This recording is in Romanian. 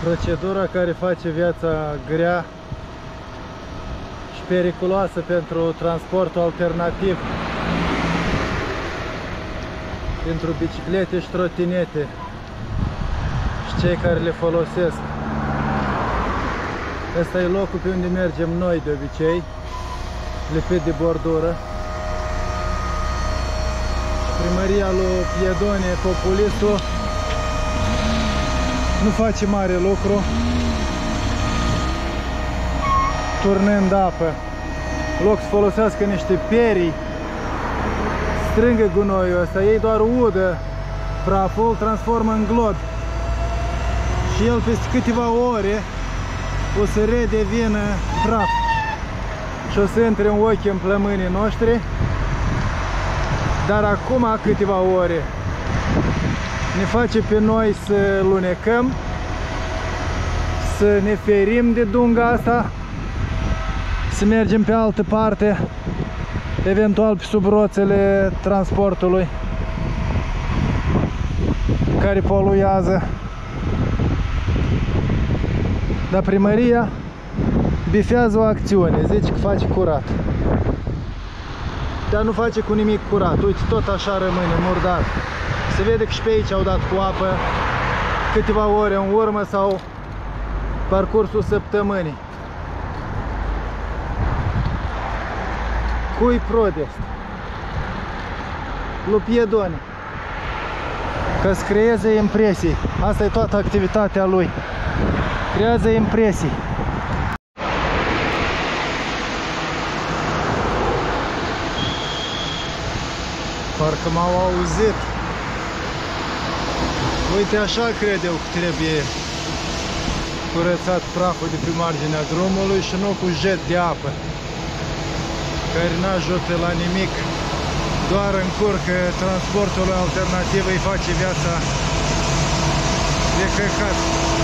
Procedura care face viața grea și periculoasă pentru transportul alternativ, pentru biciclete și trotinete și cei care le folosesc. Ăsta e locul pe unde mergem noi de obicei, lipit de bordură. Primăria lui Piedone, populistul, nu face mare lucru turnând apă. În loc să folosească niște perii, strângă gunoiul ăsta, ei doar udă praful, transformă în glod și el peste câteva ore o să redevină praf și o să intre în ochi, în plămânii noștri. Dar acum câteva ore ne face pe noi să lunecăm, să ne ferim de dunga asta, să mergem pe altă parte, eventual pe sub roțele transportului care poluează. Dar primăria bifează o acțiune, zice că face curat. Dar nu face cu nimic curat. Uite, tot așa rămâne, murdar. Se vede că și pe aici au dat cu apă câteva ore în urmă sau parcursul săptămânii. Cui protest? Lui Piedone. Că să creeze impresii. Asta e toată activitatea lui. Creează impresii. Parcă m-au auzit. Uite, așa cred eu că trebuie curățat praful de pe marginea drumului și nu cu jet de apă, care n-ajută la nimic, doar încurcă transportul alternativ, îi face viața de căcat.